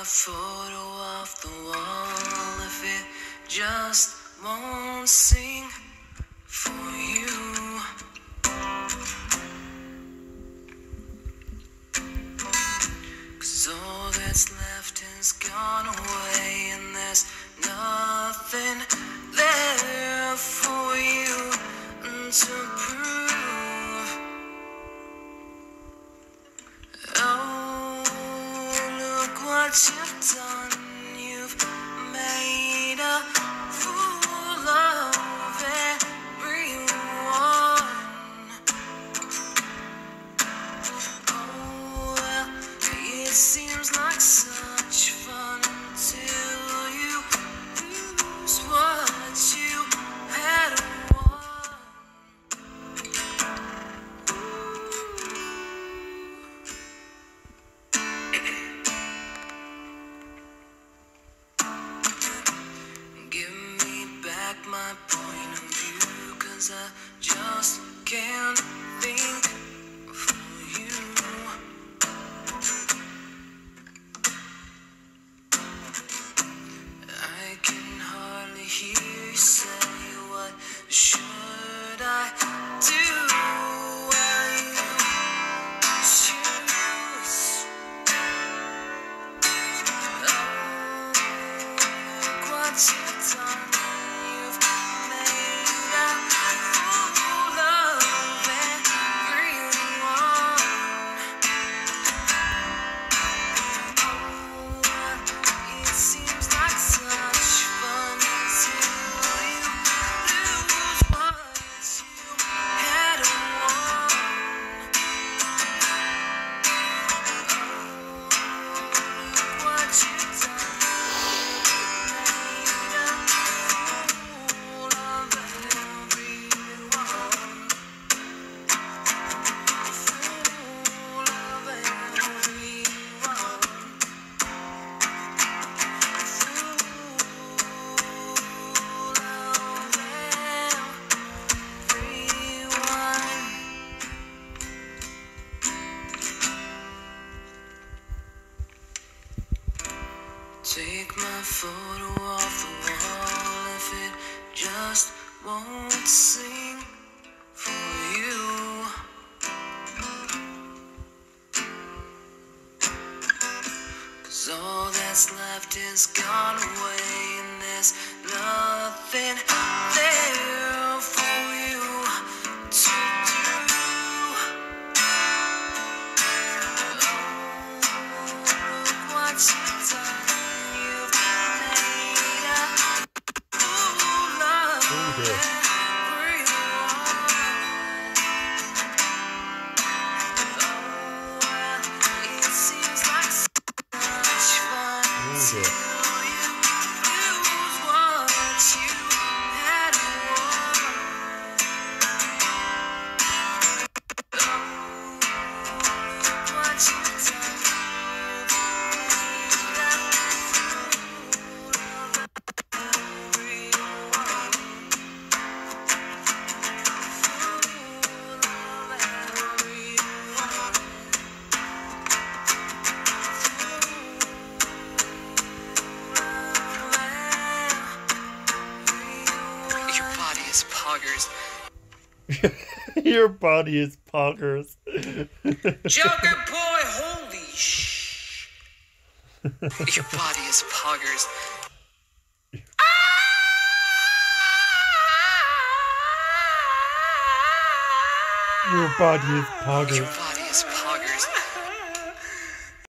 my photo off the wall if it just won't sing for you. 'Cause all that's left is gone away, and there's nothing there for you to prove. Oh, look what you've done. You've made a fool of everyone. Oh, well, it seems like such fun until you lose what you had won. Give me back my point of view, 'cause I just can't think for you. I can hardly hear you say, what should I do? Well, you choose. Oh, look what you've done. You've made a fool of everyone. It seems like such fun until you lose what you had won. Look what you've done. Made a fool of everyone. Fool of everyone. Take my photo off the wall if it just won't sing for you. 'Cause all that's left is gone away, and there's nothing there for you to do. Look what you've done. You've made a fool of everyone. Oh, well, it seems like such fun until you lose what you had won. Oh, look what you've done. You've made a fool of everyone. Your body is poggers. Your body is poggers. Joker boy, holy sh! Your body is poggers. Your body is Your poggers. body